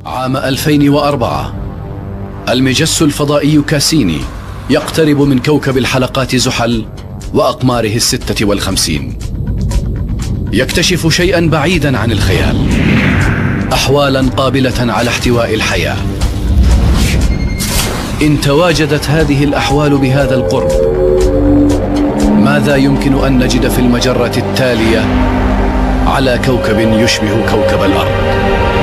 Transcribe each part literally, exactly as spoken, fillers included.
عام ألفين وأربعة المجس الفضائي كاسيني يقترب من كوكب الحلقات زحل وأقماره الستة والخمسين. يكتشف شيئا بعيدا عن الخيال، أحوالا قابلة على احتواء الحياة. إن تواجدت هذه الأحوال بهذا القرب، ماذا يمكن أن نجد في المجرة التالية على كوكب يشبه كوكب الأرض؟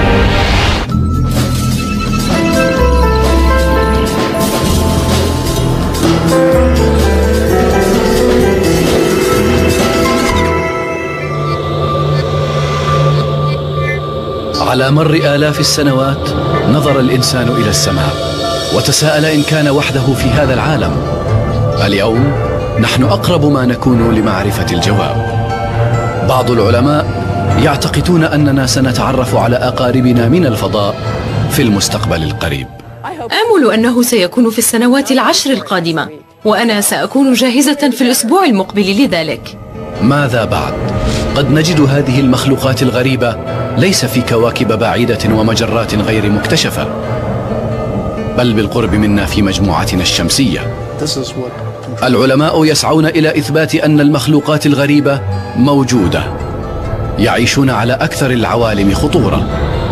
على مر آلاف السنوات نظر الإنسان إلى السماء وتساءل إن كان وحده في هذا العالم. اليوم نحن أقرب ما نكون لمعرفة الجواب. بعض العلماء يعتقدون أننا سنتعرف على أقاربنا من الفضاء في المستقبل القريب. آمل أنه سيكون في السنوات العشر القادمة، وأنا سأكون جاهزة في الأسبوع المقبل لذلك. ماذا بعد؟ قد نجد هذه المخلوقات الغريبة ليس في كواكب بعيدة ومجرات غير مكتشفة، بل بالقرب منا في مجموعتنا الشمسية. العلماء يسعون إلى إثبات أن المخلوقات الغريبة موجودة، يعيشون على أكثر العوالم خطورة.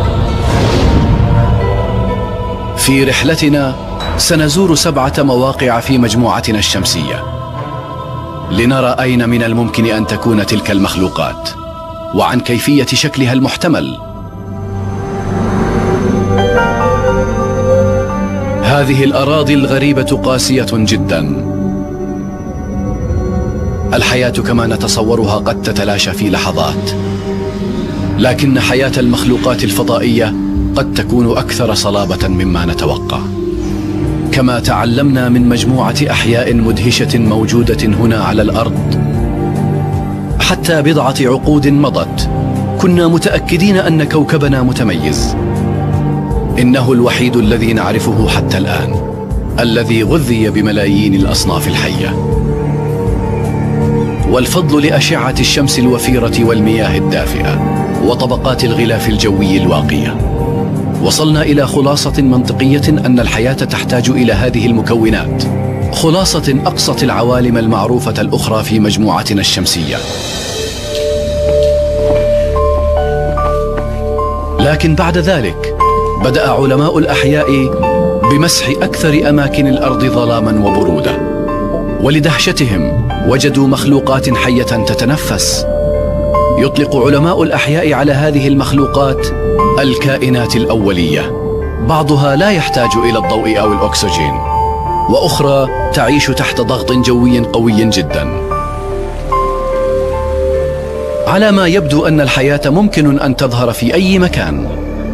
في رحلتنا سنزور سبعة مواقع في مجموعتنا الشمسية لنرى أين من الممكن أن تكون تلك المخلوقات وعن كيفية شكلها المحتمل. هذه الأراضي الغريبة قاسية جدا. الحياة كما نتصورها قد تتلاشى في لحظات، لكن حياة المخلوقات الفضائية قد تكون أكثر صلابة مما نتوقع. كما تعلمنا من مجموعة أحياء مدهشة موجودة هنا على الأرض، حتى بضعة عقود مضت كنا متأكدين أن كوكبنا متميز. إنه الوحيد الذي نعرفه حتى الآن، الذي غذي بملايين الأصناف الحية، والفضل لأشعة الشمس الوفيرة والمياه الدافئة وطبقات الغلاف الجوي الواقية. وصلنا إلى خلاصة منطقية أن الحياة تحتاج إلى هذه المكونات، خلاصة أقصت العوالم المعروفة الأخرى في مجموعتنا الشمسية. لكن بعد ذلك بدأ علماء الأحياء بمسح أكثر أماكن الأرض ظلاما وبرودة، ولدهشتهم وجدوا مخلوقات حية تتنفس. يطلق علماء الأحياء على هذه المخلوقات الكائنات الأولية. بعضها لا يحتاج إلى الضوء أو الأكسجين، وأخرى تعيش تحت ضغط جوي قوي جدا. على ما يبدو أن الحياة ممكن أن تظهر في أي مكان.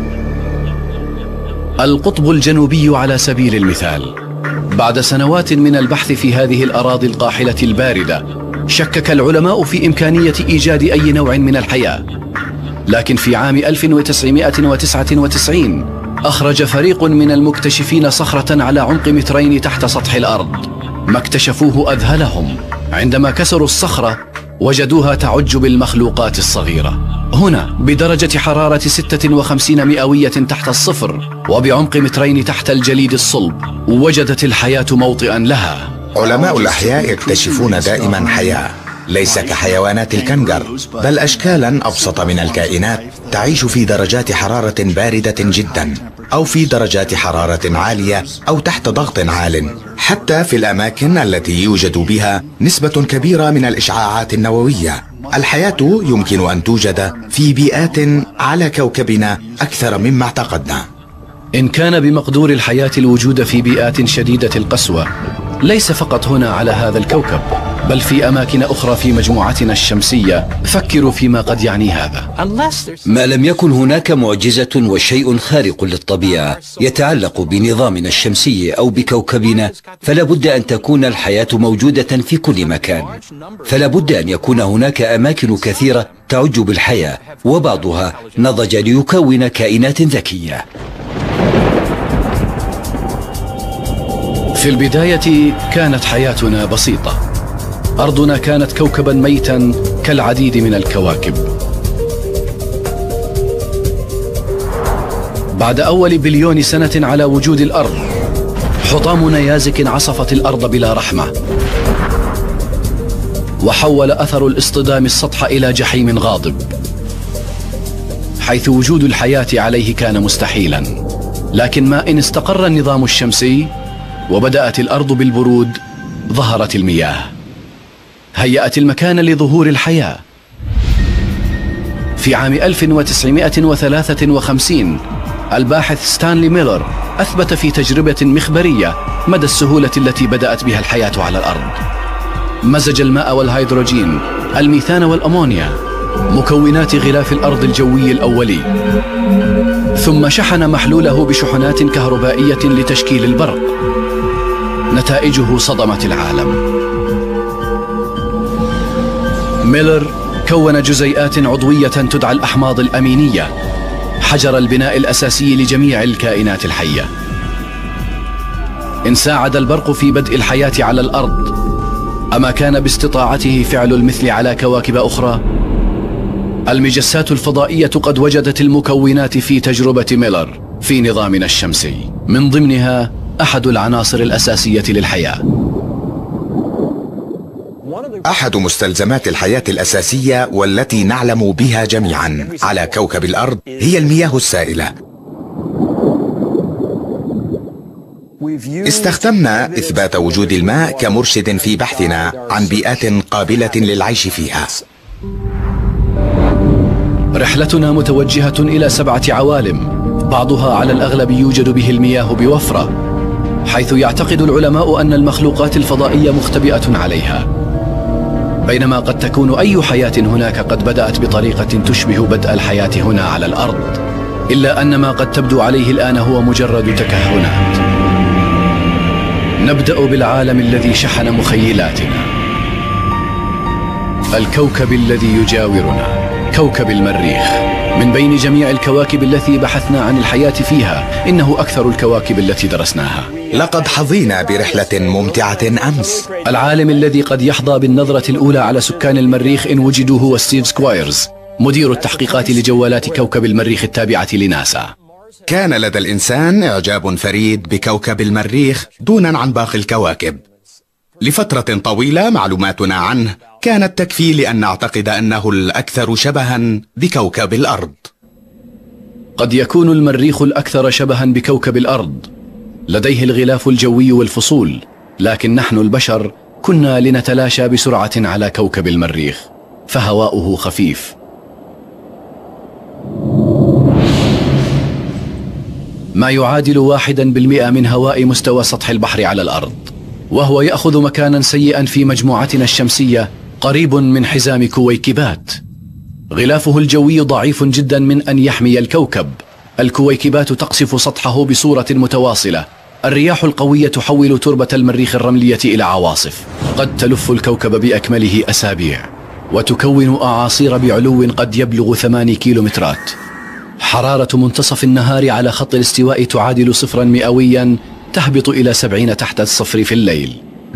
القطب الجنوبي على سبيل المثال، بعد سنوات من البحث في هذه الأراضي القاحلة الباردة، شكك العلماء في إمكانية إيجاد أي نوع من الحياة. لكن في عام ألف وتسعمائة وتسعة وتسعين أخرج فريق من المكتشفين صخرة على عمق مترين تحت سطح الأرض. ما اكتشفوه أذهلهم. عندما كسروا الصخرة وجدوها تعج بالمخلوقات الصغيرة. هنا بدرجة حرارة ستة وخمسين مئوية تحت الصفر وبعمق مترين تحت الجليد الصلب، وجدت الحياة موطئا لها. علماء الأحياء يكتشفون دائما حياة ليس كحيوانات الكنغر، بل أشكالا أبسط من الكائنات تعيش في درجات حرارة باردة جدا، أو في درجات حرارة عالية، أو تحت ضغط عال، حتى في الأماكن التي يوجد بها نسبة كبيرة من الإشعاعات النووية. الحياة يمكن أن توجد في بيئات على كوكبنا أكثر مما اعتقدنا. إن كان بمقدور الحياة الوجود في بيئات شديدة القسوة، ليس فقط هنا على هذا الكوكب، بل في أماكن أخرى في مجموعتنا الشمسية. فكروا فيما قد يعني هذا. ما لم يكن هناك معجزة وشيء خارق للطبيعة يتعلق بنظامنا الشمسي أو بكوكبنا، فلا بد أن تكون الحياة موجودة في كل مكان. فلا بد أن يكون هناك أماكن كثيرة تعج بالحياة، وبعضها نضج ليكون كائنات ذكية. في البداية كانت حياتنا بسيطة. أرضنا كانت كوكبا ميتا كالعديد من الكواكب. بعد أول بليون سنة على وجود الأرض، حطام نيازك عصفت الأرض بلا رحمة، وحول أثر الاصطدام السطح إلى جحيم غاضب، حيث وجود الحياة عليه كان مستحيلا. لكن ما إن استقر النظام الشمسي وبدأت الأرض بالبرود، ظهرت المياه، هيأت المكان لظهور الحياة. في عام ألف وتسعمائة وثلاثة وخمسين الباحث ستانلي ميلر أثبت في تجربة مخبرية مدى السهولة التي بدأت بها الحياة على الأرض. مزج الماء والهيدروجين، الميثان والأمونيا، مكونات غلاف الأرض الجوي الأولي، ثم شحن محلوله بشحنات كهربائية لتشكيل البرق. نتائجه صدمت العالم. ميلر كون جزيئات عضوية تدعى الأحماض الأمينية، حجر البناء الأساسي لجميع الكائنات الحية. إن ساعد البرق في بدء الحياة على الأرض، أما كان باستطاعته فعل المثل على كواكب أخرى؟ المجسات الفضائية قد وجدت المكونات في تجربة ميلر في نظامنا الشمسي، من ضمنها أحد العناصر الأساسية للحياة. أحد مستلزمات الحياة الأساسية والتي نعلم بها جميعا على كوكب الأرض هي المياه السائلة. استخدمنا إثبات وجود الماء كمرشد في بحثنا عن بيئات قابلة للعيش فيها. رحلتنا متوجهة إلى سبعة عوالم، بعضها على الأغلب يوجد به المياه بوفرة، حيث يعتقد العلماء أن المخلوقات الفضائية مختبئة عليها، بينما قد تكون أي حياة هناك قد بدأت بطريقة تشبه بدء الحياة هنا على الأرض، إلا أن ما قد تبدو عليه الآن هو مجرد تكهنات. نبدأ بالعالم الذي شحن مخيلاتنا، الكوكب الذي يجاورنا، كوكب المريخ. من بين جميع الكواكب التي بحثنا عن الحياة فيها، إنه أكثر الكواكب التي درسناها. لقد حظينا برحلة ممتعة أمس. العالم الذي قد يحظى بالنظرة الأولى على سكان المريخ إن وجدوا هو ستيف سكوايرز، مدير التحقيقات لجوالات كوكب المريخ التابعة لناسا. كان لدى الإنسان إعجاب فريد بكوكب المريخ دونا عن باقي الكواكب. لفترة طويلة معلوماتنا عنه كانت تكفي لأن نعتقد أنه الأكثر شبها بكوكب الأرض. قد يكون المريخ الأكثر شبها بكوكب الأرض، لديه الغلاف الجوي والفصول، لكن نحن البشر كنا لنتلاشى بسرعة على كوكب المريخ، فهواؤه خفيف. ما يعادل واحدا بالمئة من هواء مستوى سطح البحر على الأرض، وهو يأخذ مكانا سيئا في مجموعتنا الشمسية قريب من حزام كويكبات. غلافه الجوي ضعيف جدا من أن يحمي الكوكب. الكويكبات تقصف سطحه بصورة متواصلة. الرياح القوية تحول تربة المريخ الرملية إلى عواصف قد تلف الكوكب بأكمله أسابيع، وتكون أعاصير بعلو قد يبلغ ثماني كيلومترات. حرارة منتصف النهار على خط الاستواء تعادل صفرا مئويا، تهبط إلى سبعين تحت الصفر في الليل.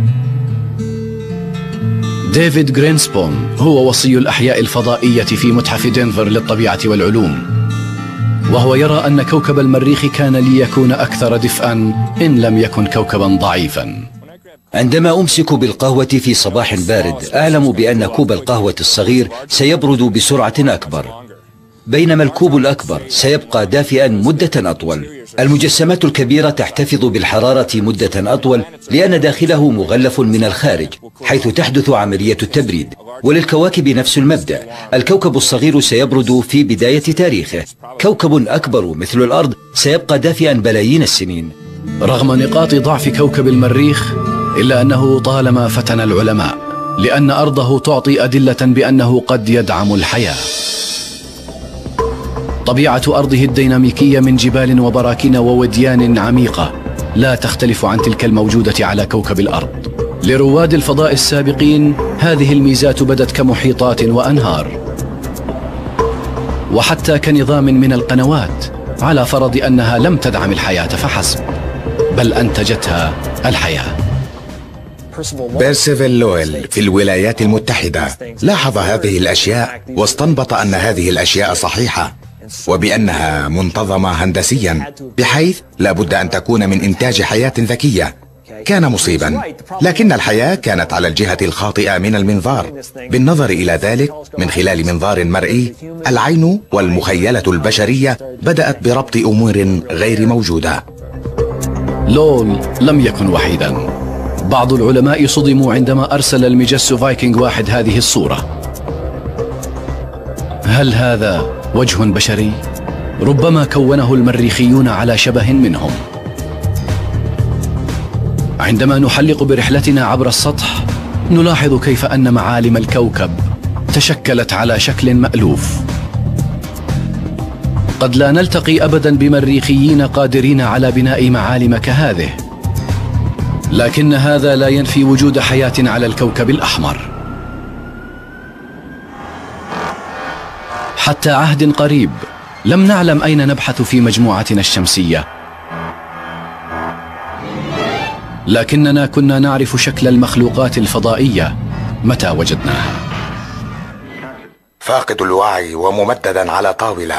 ديفيد غرينسبون هو وصي الأحياء الفضائية في متحف دنفر للطبيعة والعلوم، وهو يرى أن كوكب المريخ كان ليكون أكثر دفئا إن لم يكن كوكبا ضعيفا. عندما أمسك بالقهوة في صباح بارد، أعلم بأن كوب القهوة الصغير سيبرد بسرعة أكبر، بينما الكوب الأكبر سيبقى دافئا مدة أطول. المجسمات الكبيرة تحتفظ بالحرارة مدة أطول لأن داخله مغلف من الخارج، حيث تحدث عملية التبريد. وللكواكب نفس المبدأ، الكوكب الصغير سيبرد في بداية تاريخه، كوكب أكبر مثل الأرض سيبقى دافئا بلايين السنين. رغم نقاط ضعف كوكب المريخ، إلا أنه طالما فتن العلماء، لأن أرضه تعطي أدلة بأنه قد يدعم الحياة. طبيعة أرضه الديناميكية من جبال وبراكين ووديان عميقة لا تختلف عن تلك الموجودة على كوكب الأرض. لرواد الفضاء السابقين هذه الميزات بدت كمحيطات وأنهار، وحتى كنظام من القنوات، على فرض أنها لم تدعم الحياة فحسب، بل أنتجتها الحياة. بيرسيفيل لويل في الولايات المتحدة لاحظ هذه الأشياء واستنبط أن هذه الأشياء صحيحة. وبأنها منتظمة هندسيا بحيث لا بد أن تكون من إنتاج حياة ذكية. كان مصيبا، لكن الحياة كانت على الجهة الخاطئة من المنظار. بالنظر إلى ذلك من خلال منظار مرئي، العين والمخيلة البشرية بدأت بربط أمور غير موجودة. لول لم يكن وحيدا. بعض العلماء صدموا عندما أرسل المجس فايكنج واحد هذه الصورة. هل هذا وجه بشري؟ ربما كونه المريخيون على شبه منهم. عندما نحلق برحلتنا عبر السطح نلاحظ كيف أن معالم الكوكب تشكلت على شكل مألوف. قد لا نلتقي أبدا بمريخيين قادرين على بناء معالم كهذه، لكن هذا لا ينفي وجود حياة على الكوكب الأحمر. حتى عهد قريب لم نعلم أين نبحث في مجموعتنا الشمسية، لكننا كنا نعرف شكل المخلوقات الفضائية متى وجدناها. فاقد الوعي وممددا على طاولة.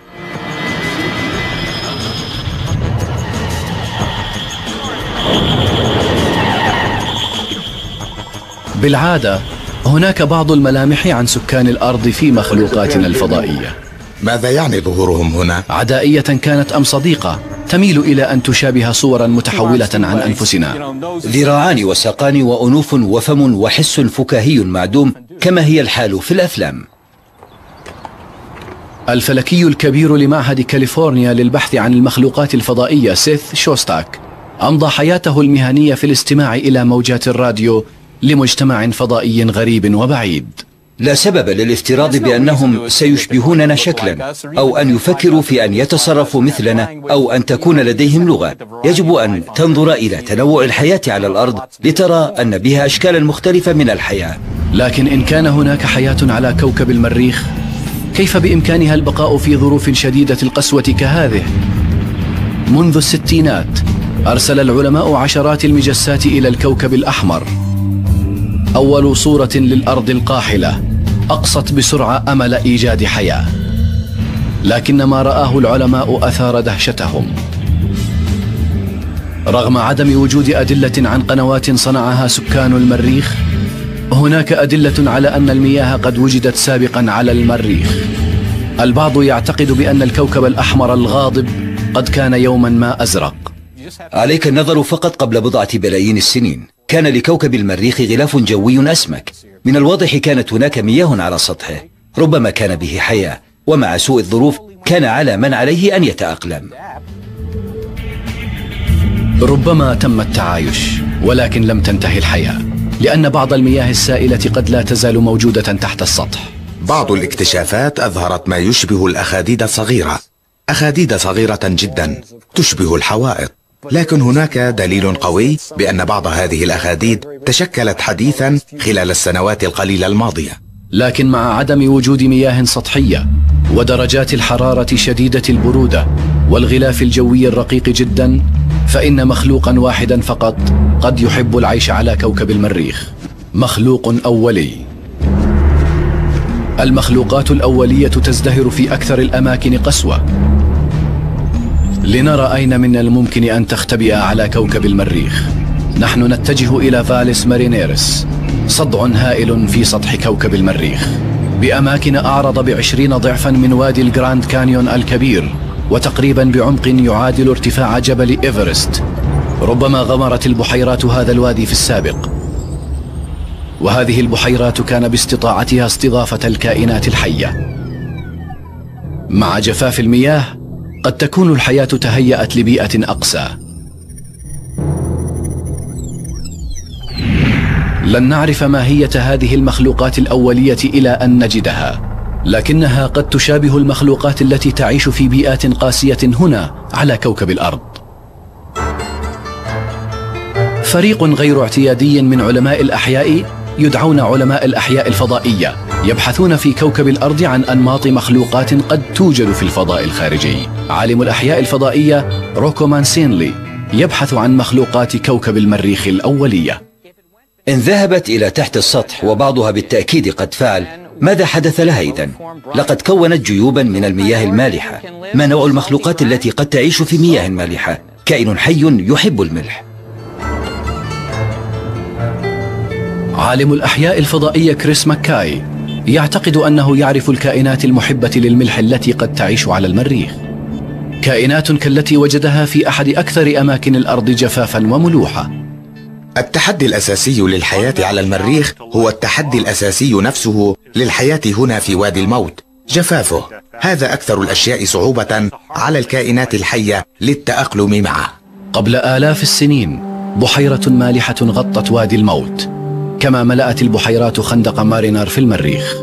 بالعادة هناك بعض الملامح عن سكان الأرض في مخلوقاتنا الفضائية. ماذا يعني ظهورهم هنا؟ عدائية كانت أم صديقة تميل إلى أن تشابه صورا متحولة عن أنفسنا. ذراعان وساقان وأنوف وفم وحس فكاهي معدوم كما هي الحال في الأفلام. الفلكي الكبير لمعهد كاليفورنيا للبحث عن المخلوقات الفضائية سيث شوستاك أمضى حياته المهنية في الاستماع إلى موجات الراديو لمجتمع فضائي غريب وبعيد. لا سبب للافتراض بأنهم سيشبهوننا شكلا أو أن يفكروا في أن يتصرفوا مثلنا أو أن تكون لديهم لغة. يجب أن تنظر إلى تنوع الحياة على الأرض لترى أن بها أشكالا مختلفة من الحياة. لكن إن كان هناك حياة على كوكب المريخ، كيف بإمكانها البقاء في ظروف شديدة القسوة كهذه؟ منذ الستينات أرسل العلماء عشرات المجسات إلى الكوكب الأحمر. أول صورة للأرض القاحلة أقصت بسرعة أمل إيجاد حياة، لكن ما رآه العلماء أثار دهشتهم. رغم عدم وجود أدلة عن قنوات صنعها سكان المريخ، هناك أدلة على أن المياه قد وجدت سابقا على المريخ. البعض يعتقد بأن الكوكب الأحمر الغاضب قد كان يوما ما أزرق. عليك النظر فقط قبل بضعة بلايين السنين كان لكوكب المريخ غلاف جوي أسمك. من الواضح كانت هناك مياه على سطحه، ربما كان به حياة، ومع سوء الظروف كان على من عليه أن يتأقلم. ربما تم التعايش ولكن لم تنتهي الحياة، لأن بعض المياه السائلة قد لا تزال موجودة تحت السطح. بعض الاكتشافات أظهرت ما يشبه الأخاديد الصغيرة، أخاديد صغيرة جدا تشبه الحوائط، لكن هناك دليل قوي بأن بعض هذه الأخاديد تشكلت حديثا خلال السنوات القليلة الماضية. لكن مع عدم وجود مياه سطحية ودرجات الحرارة شديدة البرودة والغلاف الجوي الرقيق جدا، فإن مخلوقا واحدا فقط قد يحب العيش على كوكب المريخ، مخلوق أولي. المخلوقات الأولية تزدهر في أكثر الأماكن قسوة. لنرى أين من الممكن أن تختبئ على كوكب المريخ. نحن نتجه إلى فاليس مارينيرس، صدع هائل في سطح كوكب المريخ بأماكن أعرض بعشرين ضعفا من وادي الجراند كانيون الكبير، وتقريبا بعمق يعادل ارتفاع جبل إيفرست. ربما غمرت البحيرات هذا الوادي في السابق، وهذه البحيرات كان باستطاعتها استضافة الكائنات الحية. مع جفاف المياه قد تكون الحياة تهيأت لبيئة أقسى. لن نعرف ماهية هذه المخلوقات الأولية إلى أن نجدها، لكنها قد تشابه المخلوقات التي تعيش في بيئات قاسية هنا على كوكب الأرض. فريق غير اعتيادي من علماء الأحياء يدعون علماء الأحياء الفضائية يبحثون في كوكب الأرض عن أنماط مخلوقات قد توجد في الفضاء الخارجي. عالم الأحياء الفضائية روكو مانسينلي يبحث عن مخلوقات كوكب المريخ الأولية. إن ذهبت إلى تحت السطح، وبعضها بالتأكيد قد فعل، ماذا حدث لها إذن؟ لقد كونت جيوبا من المياه المالحة. ما نوع المخلوقات التي قد تعيش في مياه مالحة؟ كائن حي يحب الملح. عالم الأحياء الفضائية كريس ماكاي يعتقد أنه يعرف الكائنات المحبة للملح التي قد تعيش على المريخ، كائنات كالتي وجدها في أحد أكثر أماكن الأرض جفافا وملوحة. التحدي الأساسي للحياة على المريخ هو التحدي الأساسي نفسه للحياة هنا في وادي الموت، جفافه. هذا أكثر الأشياء صعوبة على الكائنات الحية للتأقلم معه. قبل آلاف السنين بحيرة مالحة غطت وادي الموت، كما ملأت البحيرات خندق مارينار في المريخ.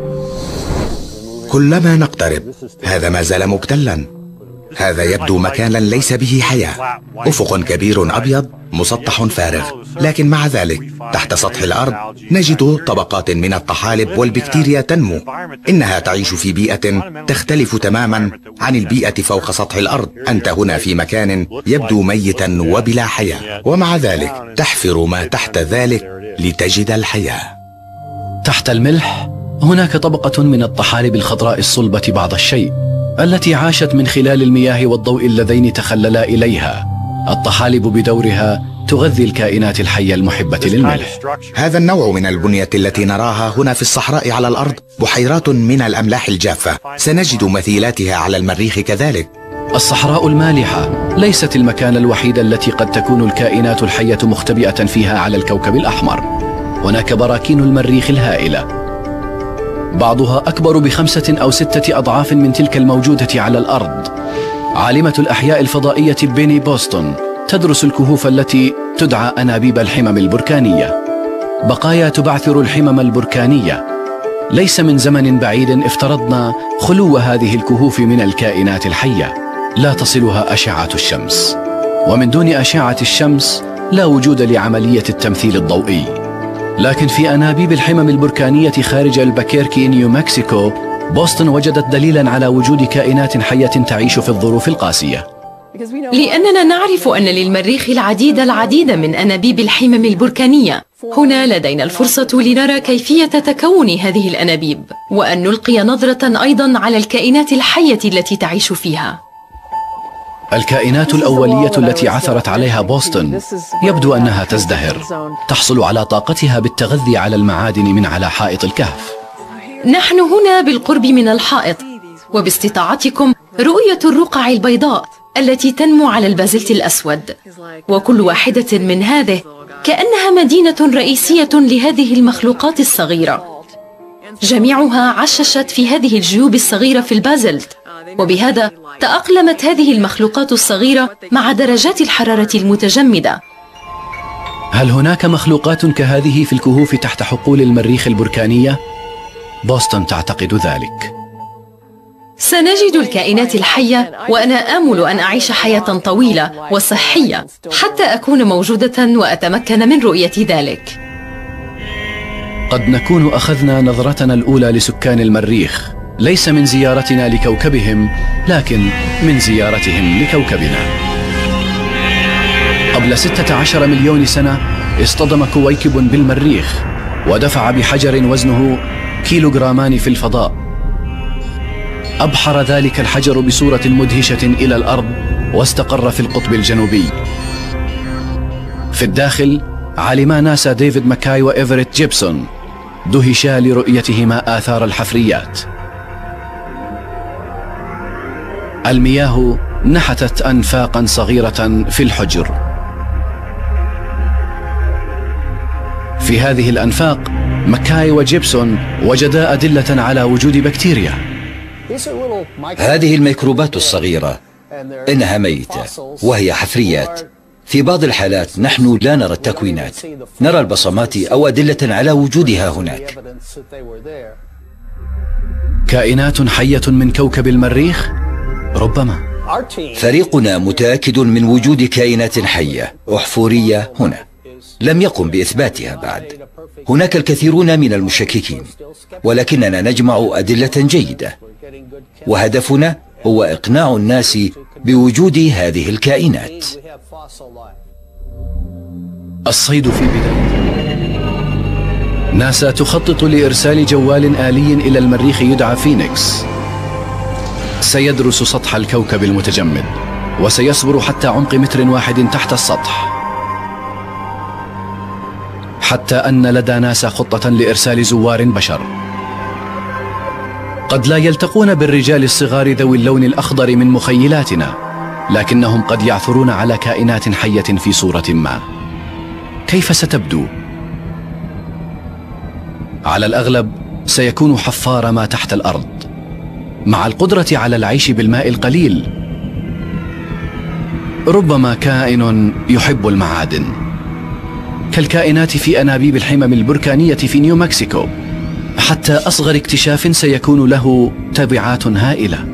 كلما نقترب هذا ما زال مبتلا. هذا يبدو مكانا ليس به حياة، أفق كبير أبيض مسطح فارغ، لكن مع ذلك تحت سطح الأرض نجد طبقات من الطحالب والبكتيريا تنمو. إنها تعيش في بيئة تختلف تماما عن البيئة فوق سطح الأرض. أنت هنا في مكان يبدو ميتا وبلا حياة، ومع ذلك تحفر ما تحت ذلك لتجد الحياة. تحت الملح هناك طبقة من الطحالب الخضراء الصلبة بعض الشيء، التي عاشت من خلال المياه والضوء اللذين تخللا إليها. الطحالب بدورها تغذي الكائنات الحية المحبة للملح. هذا النوع من البنية التي نراها هنا في الصحراء على الأرض بحيرات من الأملاح الجافة. سنجد مثيلاتها على المريخ كذلك. الصحراء المالحة ليست المكان الوحيد التي قد تكون الكائنات الحية مختبئة فيها على الكوكب الأحمر. هناك براكين المريخ الهائلة، بعضها أكبر بخمسة أو ستة أضعاف من تلك الموجودة على الأرض. عالمة الأحياء الفضائية بيني بوستون تدرس الكهوف التي تدعى أنابيب الحمم البركانية، بقايا تبعثر الحمم البركانية. ليس من زمن بعيد افترضنا خلو هذه الكهوف من الكائنات الحية، لا تصلها أشعة الشمس، ومن دون أشعة الشمس لا وجود لعملية التمثيل الضوئي. لكن في أنابيب الحمم البركانية خارج الباكيركي نيو مكسيكو، بوسطن وجدت دليلا على وجود كائنات حية تعيش في الظروف القاسية. لأننا نعرف أن للمريخ العديد العديد من أنابيب الحمم البركانية. هنا لدينا الفرصة لنرى كيفية تكون هذه الأنابيب، وأن نلقي نظرة أيضا على الكائنات الحية التي تعيش فيها. الكائنات الأولية التي عثرت عليها بوسطن يبدو أنها تزدهر، تحصل على طاقتها بالتغذي على المعادن من على حائط الكهف. نحن هنا بالقرب من الحائط، وباستطاعتكم رؤية الرقع البيضاء التي تنمو على البازلت الأسود، وكل واحدة من هذه كأنها مدينة رئيسية لهذه المخلوقات الصغيرة. جميعها عششت في هذه الجيوب الصغيرة في البازلت، وبهذا تأقلمت هذه المخلوقات الصغيرة مع درجات الحرارة المتجمدة. هل هناك مخلوقات كهذه في الكهوف تحت حقول المريخ البركانية؟ بوسطن تعتقد ذلك. سنجد الكائنات الحية، وأنا آمل أن أعيش حياة طويلة وصحية حتى أكون موجودة وأتمكن من رؤية ذلك. قد نكون أخذنا نظرتنا الأولى لسكان المريخ ليس من زيارتنا لكوكبهم، لكن من زيارتهم لكوكبنا. قبل ستة عشر مليون سنة اصطدم كويكب بالمريخ ودفع بحجر وزنه كيلوغرامان في الفضاء. أبحر ذلك الحجر بصورة مدهشة إلى الأرض واستقر في القطب الجنوبي. في الداخل عالما ناسا ديفيد ماكاي وإيفريت جيبسون دهشا لرؤيتهما آثار الحفريات. المياه نحتت أنفاقا صغيرة في الحجر. في هذه الأنفاق ماكاي وجيبسون وجدا أدلة على وجود بكتيريا. هذه الميكروبات الصغيرة إنها ميتة وهي حفريات. في بعض الحالات نحن لا نرى التكوينات، نرى البصمات أو أدلة على وجودها هناك. كائنات حية من كوكب المريخ؟ ربما. فريقنا متأكد من وجود كائنات حية أحفورية هنا، لم يقم بإثباتها بعد. هناك الكثيرون من المشككين، ولكننا نجمع أدلة جيدة، وهدفنا هو إقناع الناس بوجود هذه الكائنات. الصيد في بداية ناسا تخطط لإرسال جوال آلي إلى المريخ يدعى فينيكس، سيدرس سطح الكوكب المتجمد وسيصبر حتى عمق متر واحد تحت السطح، حتى أن لدى ناسا خطة لإرسال زوار بشر. قد لا يلتقون بالرجال الصغار ذوي اللون الأخضر من مخيلاتنا، لكنهم قد يعثرون على كائنات حية في صورة ما. كيف ستبدو؟ على الأغلب سيكون حفار ما تحت الأرض، مع القدرة على العيش بالماء القليل. ربما كائن يحب المعادن، كالكائنات في أنابيب الحمم البركانية في نيو مكسيكو. حتى أصغر اكتشاف سيكون له تبعات هائلة.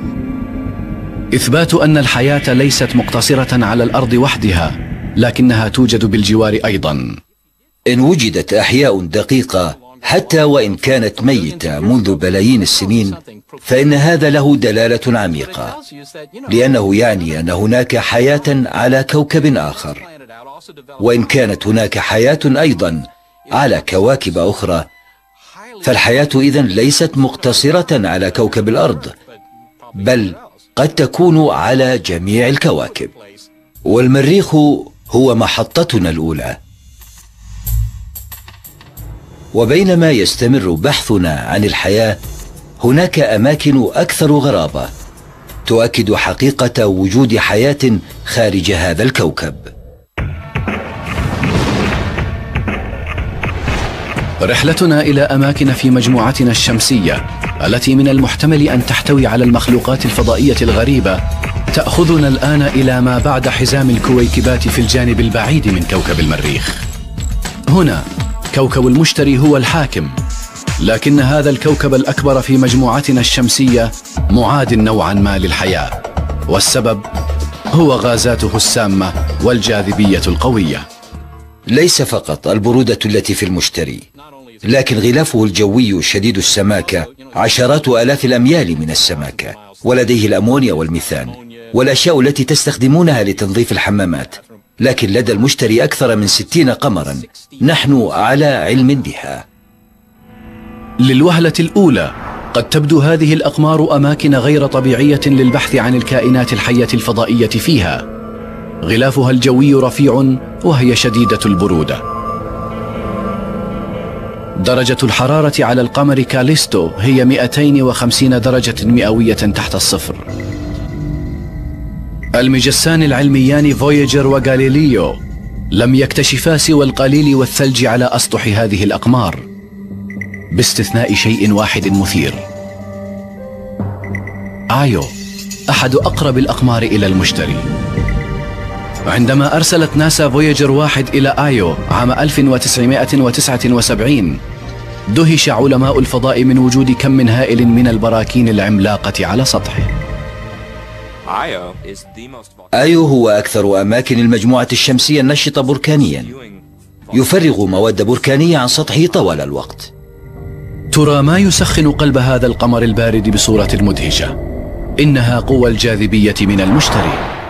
إثبات أن الحياة ليست مقتصرة على الأرض وحدها، لكنها توجد بالجوار أيضا. إن وجدت أحياء دقيقة حتى وإن كانت ميتة منذ بلايين السنين، فإن هذا له دلالة عميقة، لأنه يعني أن هناك حياة على كوكب آخر. وإن كانت هناك حياة أيضا على كواكب أخرى، فالحياة إذن ليست مقتصرة على كوكب الأرض، بل قد تكون على جميع الكواكب. والمريخ هو محطتنا الأولى. وبينما يستمر بحثنا عن الحياة، هناك أماكن أكثر غرابة تؤكد حقيقة وجود حياة خارج هذا الكوكب. رحلتنا إلى أماكن في مجموعتنا الشمسية التي من المحتمل أن تحتوي على المخلوقات الفضائية الغريبة تأخذنا الآن إلى ما بعد حزام الكويكبات في الجانب البعيد من كوكب المريخ. هنا كوكب المشتري هو الحاكم، لكن هذا الكوكب الأكبر في مجموعتنا الشمسية معاد نوعا ما للحياة، والسبب هو غازاته السامة والجاذبية القوية. ليس فقط البرودة التي في المشتري، لكن غلافه الجوي شديد السماكة، عشرات آلاف الأميال من السماكة، ولديه الأمونيا والميثان والأشياء التي تستخدمونها لتنظيف الحمامات. لكن لدى المشتري أكثر من ستين قمرا نحن على علم بها. للوهلة الأولى قد تبدو هذه الأقمار أماكن غير طبيعية للبحث عن الكائنات الحية الفضائية فيها. غلافها الجوي رفيع وهي شديدة البرودة. درجة الحرارة على القمر كاليستو هي مئتين وخمسين درجة مئوية تحت الصفر. المجسان العلميان فويجر وغاليليو لم يكتشفا سوى القليل والثلج على أسطح هذه الأقمار، باستثناء شيء واحد مثير: آيو، أحد أقرب الأقمار إلى المشتري. عندما أرسلت ناسا فويجر واحد إلى آيو عام ألف وتسعمائة وتسعة وسبعين، دهش علماء الفضاء من وجود كم هائل من البراكين العملاقة على سطحه. آيو هو أكثر أماكن المجموعة الشمسية النشطة بركانيا، يفرغ مواد بركانية عن سطحه طوال الوقت. ترى ما يسخن قلب هذا القمر البارد بصورة مدهشة؟ إنها قوى الجاذبية من المشتري.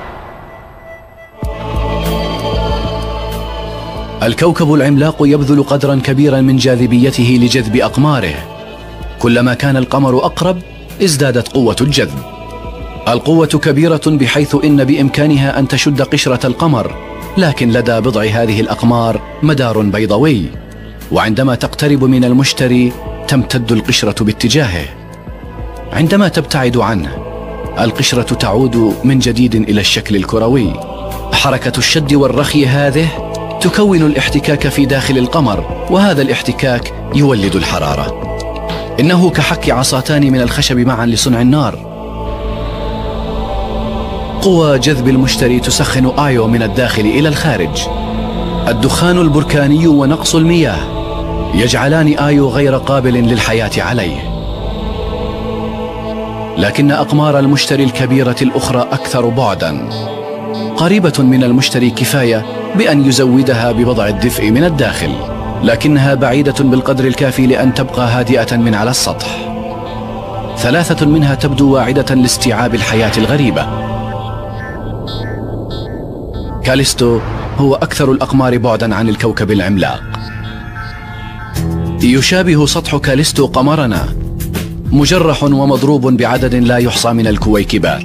الكوكب العملاق يبذل قدرا كبيرا من جاذبيته لجذب أقماره. كلما كان القمر أقرب ازدادت قوة الجذب. القوة كبيرة بحيث إن بإمكانها أن تشد قشرة القمر، لكن لدى بضع هذه الأقمار مدار بيضاوي، وعندما تقترب من المشتري تمتد القشرة باتجاهه. عندما تبتعد عنه القشرة تعود من جديد إلى الشكل الكروي. حركة الشد والرخي هذه تكون الاحتكاك في داخل القمر، وهذا الاحتكاك يولد الحرارة. إنه كحك عصاتان من الخشب معا لصنع النار. قوى جذب المشتري تسخن آيو من الداخل إلى الخارج. الدخان البركاني ونقص المياه يجعلان آيو غير قابل للحياة عليه. لكن أقمار المشتري الكبيرة الأخرى أكثر بعداً. قريبة من المشتري كفاية بأن يزودها بوضع الدفء من الداخل، لكنها بعيدة بالقدر الكافي لأن تبقى هادئة من على السطح. ثلاثة منها تبدو واعدة لاستيعاب الحياة الغريبة. كاليستو هو أكثر الأقمار بعداً عن الكوكب العملاق. يشابه سطح كاليستو قمرنا، مجرح ومضروب بعدد لا يحصى من الكويكبات.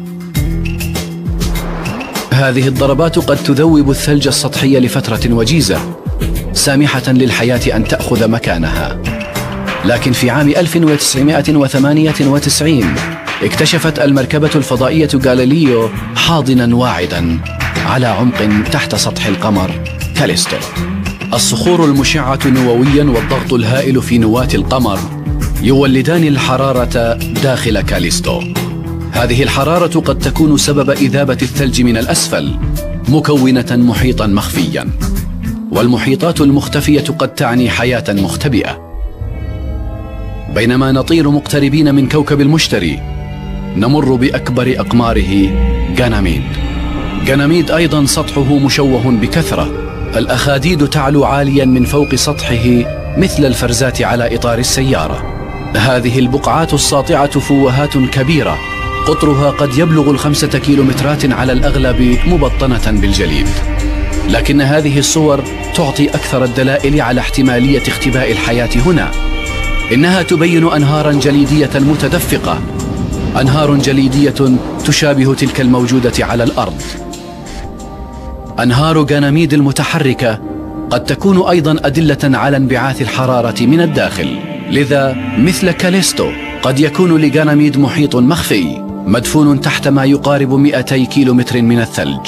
هذه الضربات قد تذوب الثلج السطحي لفترة وجيزة، سامحة للحياة أن تأخذ مكانها. لكن في عام ألف وتسعمائة وثمانية وتسعين اكتشفت المركبة الفضائية غاليليو حاضناً واعداً على عمق تحت سطح القمر كاليستو. الصخور المشعة نووياً والضغط الهائل في نواة القمر يولدان الحرارة داخل كاليستو. هذه الحرارة قد تكون سبب إذابة الثلج من الأسفل، مكونة محيطاً مخفياً، والمحيطات المختفية قد تعني حياة مختبئة. بينما نطير مقتربين من كوكب المشتري نمر بأكبر أقماره غانيميد. غانيميد أيضا سطحه مشوه بكثرة، الأخاديد تعلو عاليا من فوق سطحه مثل الفرزات على إطار السيارة. هذه البقعات الساطعة فوهات كبيرة قطرها قد يبلغ الخمسة كيلومترات على الأغلب، مبطنة بالجليد. لكن هذه الصور تعطي أكثر الدلائل على احتمالية اختباء الحياة هنا. إنها تبين أنهاراً جليدية متدفقة، أنهار جليدية تشابه تلك الموجودة على الأرض. أنهار غانيميد المتحركة قد تكون أيضاً أدلة على انبعاث الحرارة من الداخل، لذا مثل كاليستو قد يكون لغانيميد محيط مخفي مدفون تحت ما يقارب مئتي كيلومتر من الثلج.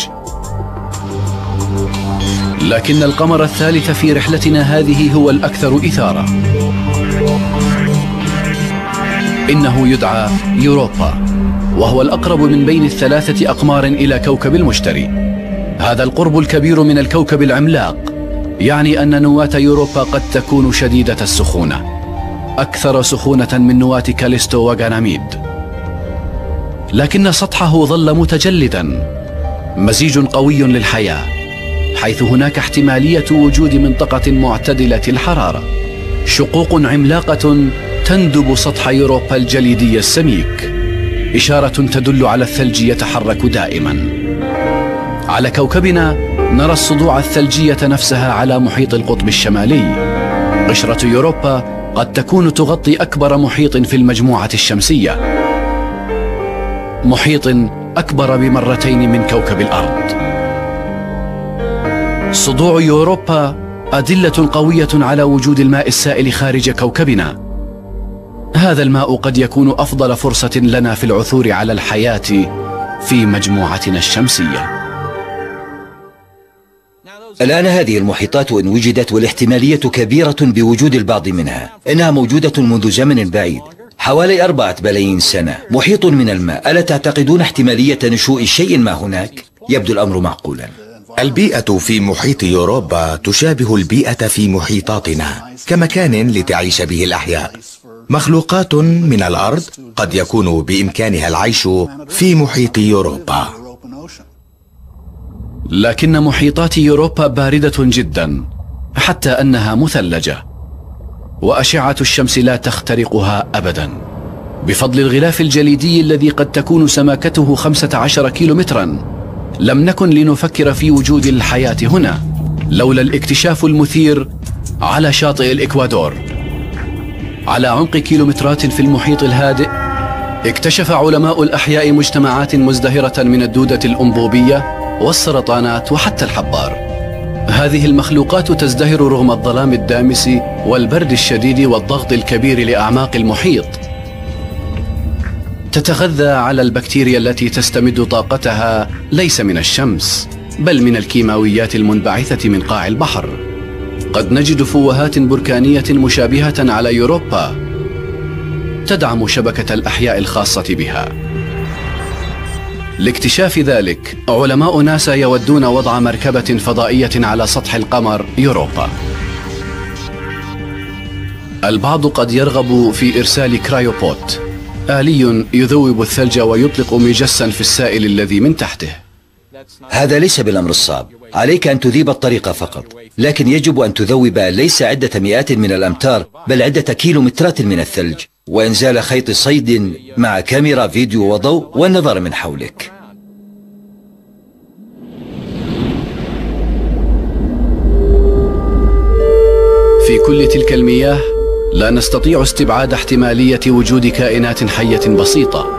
لكن القمر الثالث في رحلتنا هذه هو الأكثر إثارة. إنه يدعى يوروبا، وهو الأقرب من بين الثلاثة أقمار إلى كوكب المشتري. هذا القرب الكبير من الكوكب العملاق يعني أن نواة يوروبا قد تكون شديدة السخونة، أكثر سخونة من نواة كاليستو وغانيميد. لكن سطحه ظل متجلدا، مزيج قوي للحياة، حيث هناك احتمالية وجود منطقة معتدلة الحرارة، شقوق عملاقة تندب سطح يوروبا الجليدي السميك، إشارة تدل على الثلج يتحرك دائما. على كوكبنا نرى الصدوع الثلجية نفسها على محيط القطب الشمالي. قشرة يوروبا قد تكون تغطي أكبر محيط في المجموعة الشمسية، محيط أكبر بمرتين من كوكب الأرض. صدوع يوروبا أدلة قوية على وجود الماء السائل خارج كوكبنا. هذا الماء قد يكون أفضل فرصة لنا في العثور على الحياة في مجموعتنا الشمسية. الآن هذه المحيطات إن وجدت، والاحتمالية كبيرة بوجود البعض منها، إنها موجودة منذ زمن بعيد، حوالي أربعة بلايين سنة. محيط من الماء، ألا تعتقدون احتمالية نشوء شيء ما هناك؟ يبدو الأمر معقولا. البيئة في محيط يوروبا تشابه البيئة في محيطاتنا كمكان لتعيش به الأحياء. مخلوقات من الأرض قد يكون بإمكانها العيش في محيط يوروبا. لكن محيطات يوروبا باردة جدا، حتى أنها مثلجة، وأشعة الشمس لا تخترقها أبدا، بفضل الغلاف الجليدي الذي قد تكون سماكته خمسة عشر كيلومترا. لم نكن لنفكر في وجود الحياة هنا لولا الاكتشاف المثير على شاطئ الإكوادور. على عمق كيلومترات في المحيط الهادئ اكتشف علماء الأحياء مجتمعات مزدهرة من الدودة الأنبوبية والسرطانات وحتى الحبار. هذه المخلوقات تزدهر رغم الظلام الدامس والبرد الشديد والضغط الكبير لأعماق المحيط. تتغذى على البكتيريا التي تستمد طاقتها ليس من الشمس بل من الكيماويات المنبعثة من قاع البحر. قد نجد فوهات بركانية مشابهة على يوروبا تدعم شبكة الأحياء الخاصة بها. لاكتشاف ذلك علماء ناسا يودون وضع مركبة فضائية على سطح القمر يوروبا. البعض قد يرغب في إرسال كرايوبوت، آلي يذوب الثلج ويطلق مجسا في السائل الذي من تحته. هذا ليس بالأمر الصعب، عليك أن تذيب الطريق فقط، لكن يجب أن تذوب ليس عدة مئات من الأمتار بل عدة كيلومترات من الثلج، وإنزال خيط صيد مع كاميرا فيديو وضوء والنظر من حولك. في كل تلك المياه لا نستطيع استبعاد احتمالية وجود كائنات حية بسيطة.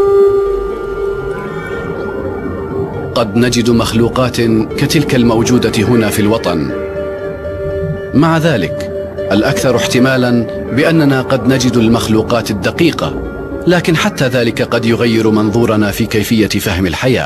قد نجد مخلوقات كتلك الموجودة هنا في الوطن. مع ذلك الأكثر احتمالاً بأننا قد نجد المخلوقات الدقيقة، لكن حتى ذلك قد يغير منظورنا في كيفية فهم الحياة.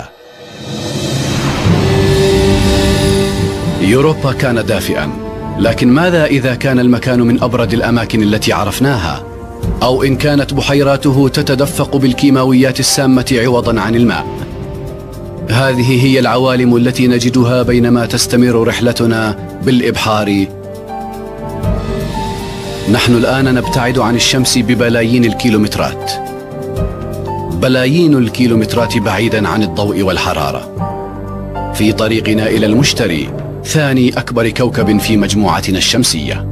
يوروبا كان دافئاً، لكن ماذا إذا كان المكان من أبرد الأماكن التي عرفناها؟ أو إن كانت بحيراته تتدفق بالكيماويات السامة عوضاً عن الماء؟ هذه هي العوالم التي نجدها بينما تستمر رحلتنا بالإبحار. نحن الآن نبتعد عن الشمس ببلايين الكيلومترات، بلايين الكيلومترات بعيداً عن الضوء والحرارة، في طريقنا إلى المشتري، ثاني أكبر كوكب في مجموعتنا الشمسية.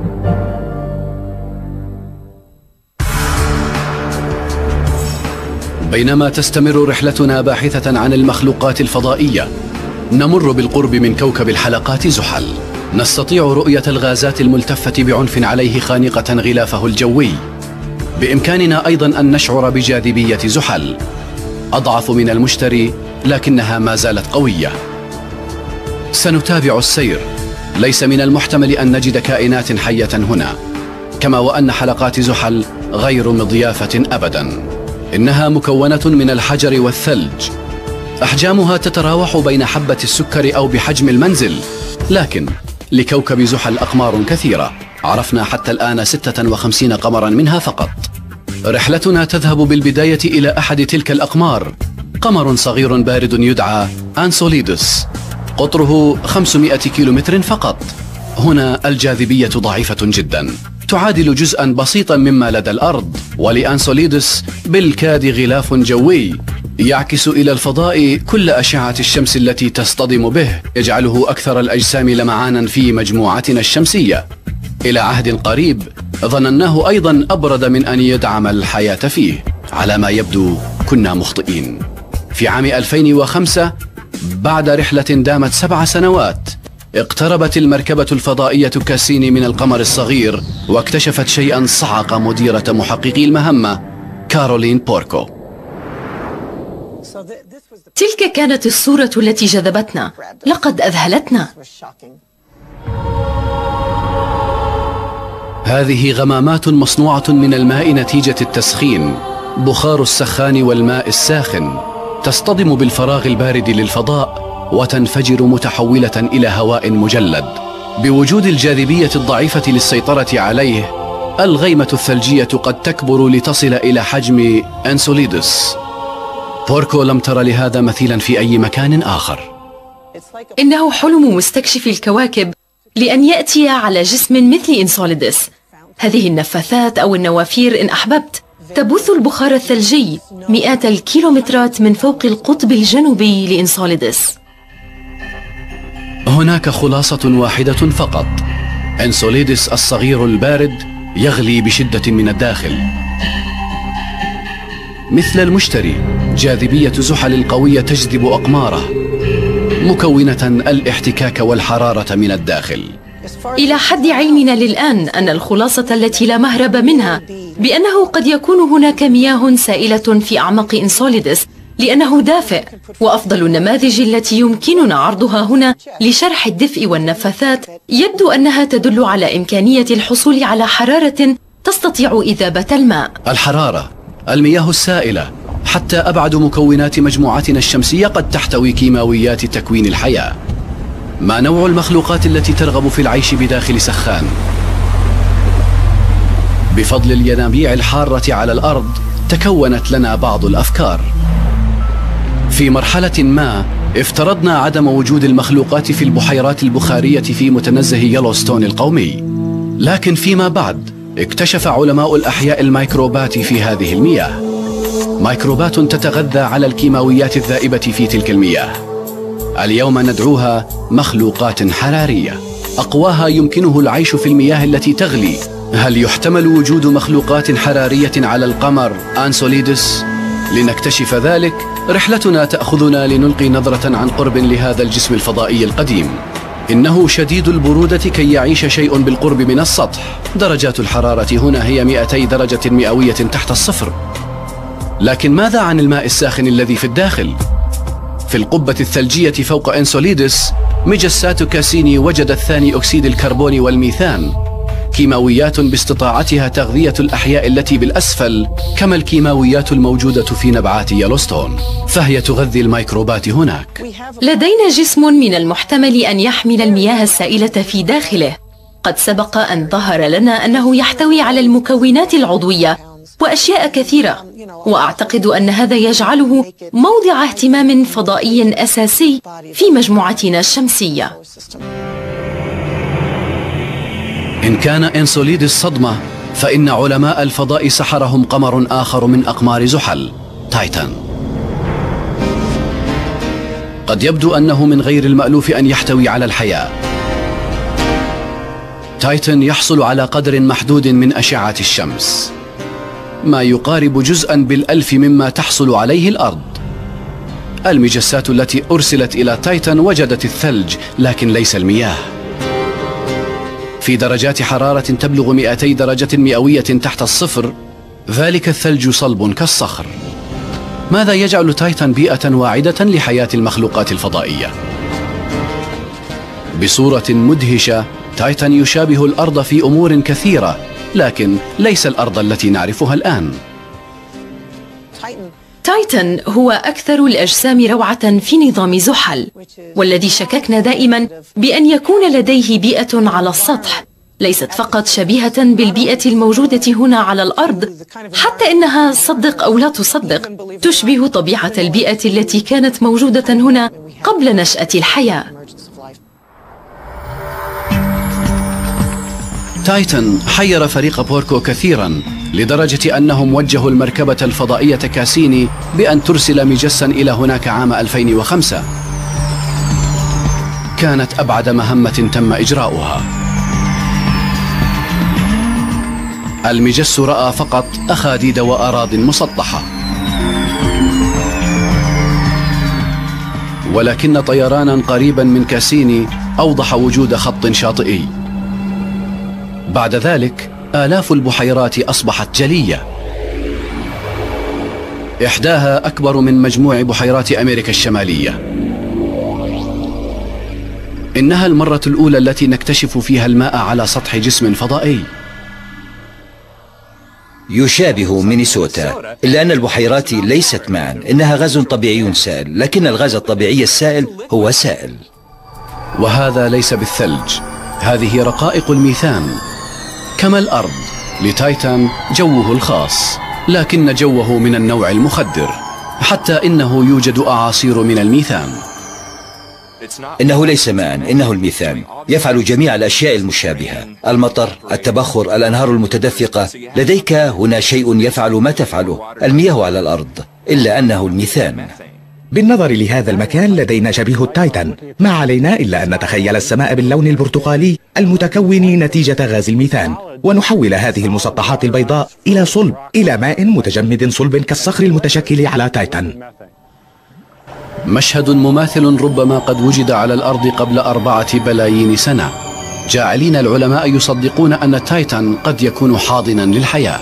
بينما تستمر رحلتنا باحثة عن المخلوقات الفضائية، نمر بالقرب من كوكب الحلقات زحل. نستطيع رؤية الغازات الملتفة بعنف عليه خانقة غلافه الجوي. بإمكاننا أيضا أن نشعر بجاذبية زحل، أضعف من المشتري لكنها ما زالت قوية. سنتابع السير. ليس من المحتمل أن نجد كائنات حية هنا، كما وأن حلقات زحل غير مضيافة أبدا. إنها مكونة من الحجر والثلج، أحجامها تتراوح بين حبة السكر أو بحجم المنزل، لكن لكوكب زحل أقمار كثيرة، عرفنا حتى الآن ستة وخمسين قمرا منها فقط. رحلتنا تذهب بالبداية إلى أحد تلك الأقمار، قمر صغير بارد يدعى أنسوليدس، قطره خمسمائة كيلومتر فقط. هنا الجاذبية ضعيفة جدا، تعادل جزءا بسيطا مما لدى الأرض، ولأنسوليدس بالكاد غلاف جوي يعكس إلى الفضاء كل أشعة الشمس التي تصطدم به، يجعله أكثر الأجسام لمعانا في مجموعتنا الشمسية. إلى عهد قريب ظنناه أيضا أبرد من أن يدعم الحياة فيه. على ما يبدو كنا مخطئين. في عام ألفين وخمسة، بعد رحلة دامت سبع سنوات، اقتربت المركبة الفضائية كاسيني من القمر الصغير، واكتشفت شيئا صعق مديرة محققي المهمة كارولين بوركو. تلك كانت الصورة التي جذبتنا، لقد أذهلتنا. هذه غمامات مصنوعة من الماء نتيجة التسخين، بخار السخان والماء الساخن تصطدم بالفراغ البارد للفضاء وتنفجر متحولة إلى هواء مجلد. بوجود الجاذبية الضعيفة للسيطرة عليه، الغيمة الثلجية قد تكبر لتصل إلى حجم أنسوليدس. بوركو لم تر لهذا مثيلا في أي مكان آخر. إنه حلم مستكشف الكواكب لأن يأتي على جسم مثل إنسوليدس. هذه النفاثات أو النوافير إن أحببت تبث البخار الثلجي مئات الكيلومترات من فوق القطب الجنوبي لإنسوليدس. هناك خلاصة واحدة فقط: أنسوليدس الصغير البارد يغلي بشدة من الداخل. مثل المشتري، جاذبية زحل القوية تجذب أقماره، مكونة الاحتكاك والحرارة من الداخل. إلى حد علمنا للآن أن الخلاصة التي لا مهرب منها بأنه قد يكون هناك مياه سائلة في أعماق إنسوليدس لأنه دافئ، وأفضل النماذج التي يمكننا عرضها هنا لشرح الدفء والنفاثات يبدو أنها تدل على إمكانية الحصول على حرارة تستطيع إذابة الماء. الحرارة، المياه السائلة، حتى أبعد مكونات مجموعتنا الشمسية قد تحتوي كيماويات تكوين الحياة. ما نوع المخلوقات التي ترغب في العيش بداخل سخان؟ بفضل الينابيع الحارة على الأرض تكونت لنا بعض الأفكار. في مرحلة ما افترضنا عدم وجود المخلوقات في البحيرات البخارية في متنزه يلوستون القومي، لكن فيما بعد اكتشف علماء الأحياء الميكروبات في هذه المياه، ميكروبات تتغذى على الكيماويات الذائبة في تلك المياه. اليوم ندعوها مخلوقات حرارية، أقواها يمكنه العيش في المياه التي تغلي. هل يحتمل وجود مخلوقات حرارية على القمر أنسوليدس؟ لنكتشف ذلك، رحلتنا تأخذنا لنلقي نظرة عن قرب لهذا الجسم الفضائي القديم. إنه شديد البرودة كي يعيش شيء بالقرب من السطح. درجات الحرارة هنا هي مئتي درجة مئوية تحت الصفر. لكن ماذا عن الماء الساخن الذي في الداخل؟ في القبة الثلجية فوق إنسوليدس، مجسات كاسيني وجدت ثاني أكسيد الكربون والميثان، كيماويات باستطاعتها تغذية الأحياء التي بالأسفل، كما الكيماويات الموجودة في نبعات يلوستون، فهي تغذي الميكروبات هناك. لدينا جسم من المحتمل أن يحمل المياه السائلة في داخله. قد سبق أن ظهر لنا أنه يحتوي على المكونات العضوية وأشياء كثيرة، وأعتقد أن هذا يجعله موضع اهتمام فضائي أساسي في مجموعتنا الشمسية. إن كان إنسوليدس صدمة، فإن علماء الفضاء سحرهم قمر آخر من أقمار زحل، تايتان. قد يبدو أنه من غير المألوف أن يحتوي على الحياة. تايتان يحصل على قدر محدود من أشعة الشمس، ما يقارب جزءاً بالألف مما تحصل عليه الأرض. المجسات التي أرسلت إلى تايتان وجدت الثلج لكن ليس المياه. في درجات حرارة تبلغ مئتي درجة مئوية تحت الصفر، ذلك الثلج صلب كالصخر. ماذا يجعل تايتان بيئة واعدة لحياة المخلوقات الفضائية؟ بصورة مدهشة، تايتان يشابه الأرض في أمور كثيرة، لكن ليس الأرض التي نعرفها الآن. تايتان هو أكثر الأجسام روعة في نظام زحل، والذي شككنا دائما بأن يكون لديه بيئة على السطح، ليست فقط شبيهة بالبيئة الموجودة هنا على الأرض، حتى إنها، صدق أو لا تصدق، تشبه طبيعة البيئة التي كانت موجودة هنا قبل نشأة الحياة. تايتان حير فريق بوركو كثيرا، لدرجة أنهم وجهوا المركبة الفضائية كاسيني بأن ترسل مجسا إلى هناك عام ألفين وخمسة. كانت أبعد مهمة تم إجراؤها. المجس رأى فقط أخاديد وأراضٍ مسطحة، ولكن طيرانا قريبا من كاسيني أوضح وجود خط شاطئي. بعد ذلك آلاف البحيرات أصبحت جلية، إحداها أكبر من مجموع بحيرات أمريكا الشمالية. إنها المرة الأولى التي نكتشف فيها الماء على سطح جسم فضائي. يشابه مينيسوتا، إلا أن البحيرات ليست ماء، إنها غاز طبيعي سائل، لكن الغاز الطبيعي السائل هو سائل. وهذا ليس بالثلج، هذه رقائق الميثان. كما الأرض، لتايتان جوه الخاص، لكن جوه من النوع المخدر، حتى إنه يوجد أعاصير من الميثان. إنه ليس ماء، إنه الميثان. يفعل جميع الأشياء المشابهة، المطر، التبخر، الأنهار المتدفقة. لديك هنا شيء يفعل ما تفعله المياه على الأرض، إلا أنه الميثان. بالنظر لهذا المكان لدينا شبيه التايتان، ما علينا إلا أن نتخيل السماء باللون البرتقالي المتكون نتيجة غاز الميثان، ونحول هذه المسطحات البيضاء إلى صلب، إلى ماء متجمد صلب كالصخر المتشكل على تايتان. مشهد مماثل ربما قد وجد على الأرض قبل أربعة بلايين سنة، جاعلين العلماء يصدقون أن تايتان قد يكون حاضنا للحياة.